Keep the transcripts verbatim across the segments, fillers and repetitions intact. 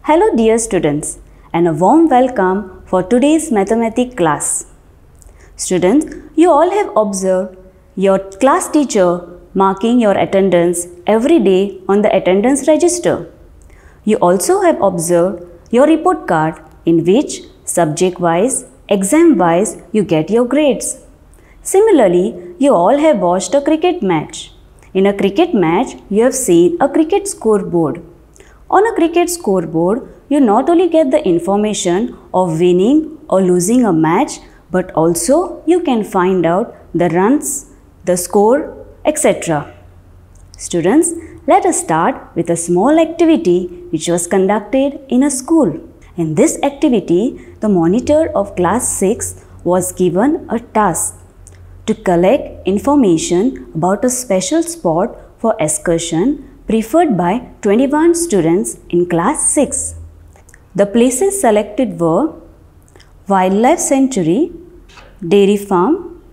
Hello dear students, and a warm welcome for today's mathematics class. Students, you all have observed your class teacher marking your attendance every day on the attendance register. You also have observed your report card in which subject-wise, exam-wise you get your grades. Similarly, you all have watched a cricket match. In a cricket match, you have seen a cricket scoreboard. On a cricket scoreboard, you not only get the information of winning or losing a match, but also you can find out the runs, the score, et cetera. Students, let us start with a small activity which was conducted in a school. In this activity, the monitor of class six was given a task to collect information about a special spot for excursion preferred by twenty-one students in class six. The places selected were Wildlife Sanctuary, Dairy Farm,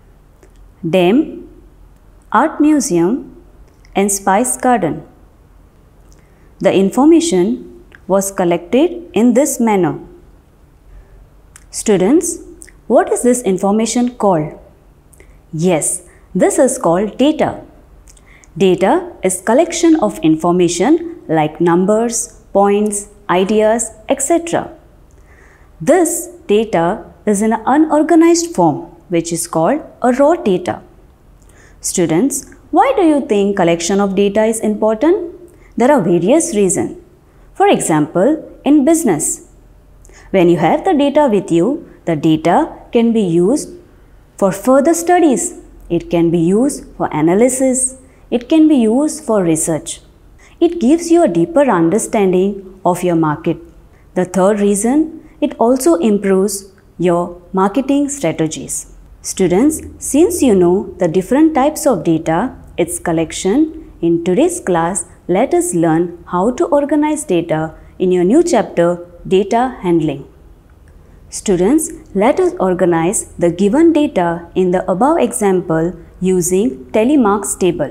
Dam, Art Museum and Spice Garden. The information was collected in this manner. Students, what is this information called? Yes, this is called data. Data is collection of information like numbers, points, ideas, et cetera. This data is in an unorganized form, which is called a raw data. Students, why do you think collection of data is important? There are various reasons. For example, in business, when you have the data with you, the data can be used for further studies. It can be used for analysis. It can be used for research. It gives you a deeper understanding of your market. The third reason, it also improves your marketing strategies. Students, since you know the different types of data, its collection, in today's class, let us learn how to organize data in your new chapter, Data Handling. Students, let us organize the given data in the above example using tally marks table.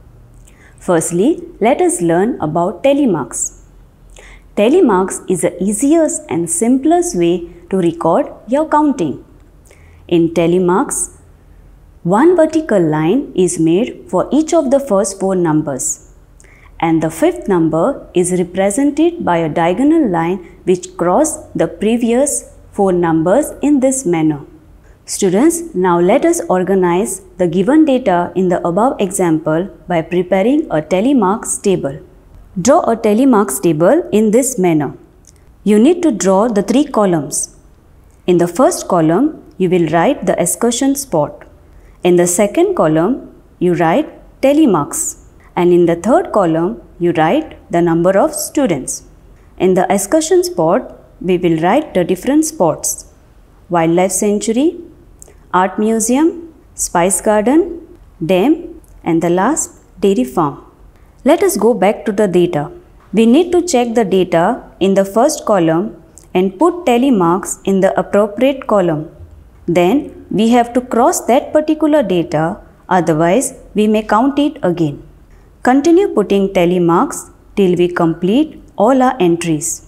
Firstly, let us learn about tally marks. Tally marks is the easiest and simplest way to record your counting. In tally marks, one vertical line is made for each of the first four numbers, and the fifth number is represented by a diagonal line which crosses the previous four numbers in this manner. Students, now let us organize the given data in the above example by preparing a tally marks table. Draw a tally marks table in this manner. You need to draw the three columns. In the first column, you will write the excursion spot. In the second column, you write tally marks. And in the third column, you write the number of students. In the excursion spot, we will write the different spots: Wildlife Sanctuary, Art Museum, Spice Garden, Dam, and the last, Dairy Farm. Let us go back to the data. We need to check the data in the first column and put tally marks in the appropriate column. Then we have to cross that particular data, otherwise we may count it again. Continue putting tally marks till we complete all our entries.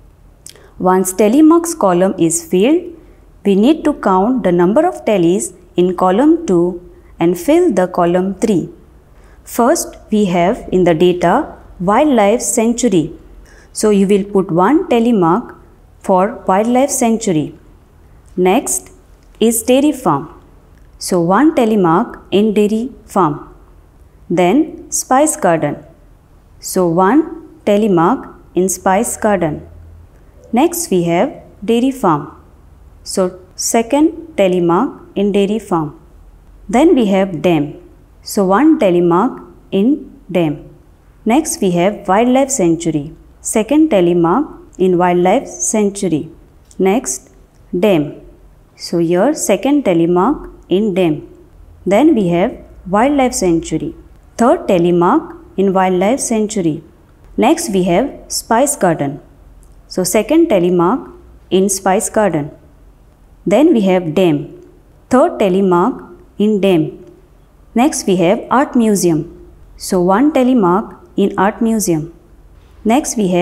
Once tally marks column is filled, we need to count the number of tallies in column two and fill the column three. First, we have in the data Wildlife Sanctuary. So you will put one tally mark for Wildlife Sanctuary. Next is Dairy Farm. So one tally mark in Dairy Farm. Then Spice Garden. So one tally mark in Spice Garden. Next we have Dairy Farm. So second tally mark in Dairy Farm. Then we have Dam. So one tally mark in Dam. Next we have Wildlife Sanctuary. Second tally mark in Wildlife Sanctuary. Next Dam. So here second tally mark in Dam. Then we have Wildlife Sanctuary. Third tally mark in Wildlife Sanctuary. Next we have Spice Garden. So second tally mark in Spice Garden. Then we have Dam. Third tally mark in Dam. Next we have Art Museum. So one tally mark in Art Museum. Next we have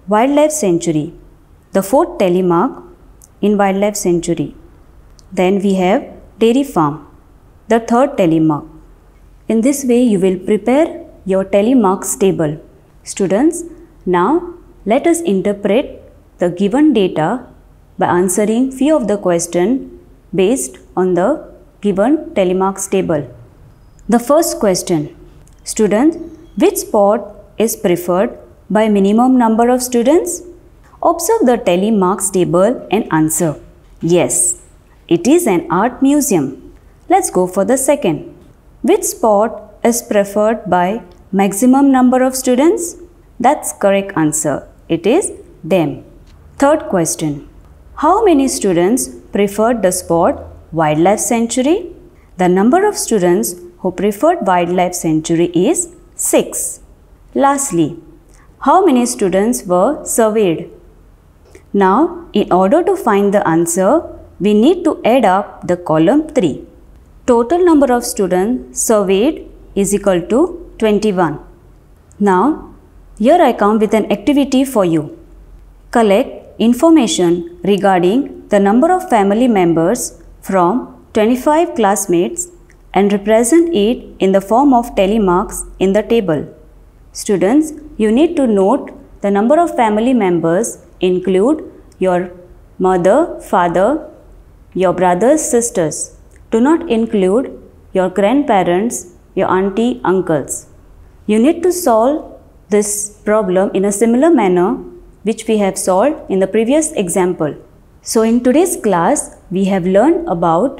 wildlife sanctuary, the fourth telemark in wildlife sanctuary. Then we have dairy farm, the third telemark. In this way you will prepare your telemarks table. Students, now let us interpret the given data by answering few of the questions based on the given telemarks table. The first question, students, which spot is preferred by minimum number of students? Observe the telemarks table and answer. Yes, it is an art museum. Let's go for the second. Which spot is preferred by maximum number of students? That's correct answer. It is dam. Third question. How many students preferred the spot wildlife sanctuary? The number of students who preferred wildlife sanctuary is six. Lastly, how many students were surveyed? Now, in order to find the answer, we need to add up the column three. Total number of students surveyed is equal to twenty-one. Now, here I come with an activity for you. Collect information regarding the number of family members from twenty-five classmates and represent it in the form of telemarks in the table. Students, you need to note the number of family members include your mother, father, your brothers, sisters. Do not include your grandparents, your auntie, uncles. You need to solve this problem in a similar manner which we have solved in the previous example. So in today's class, we have learned about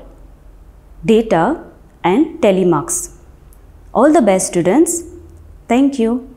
data and telemarks. All the best, students. Thank you.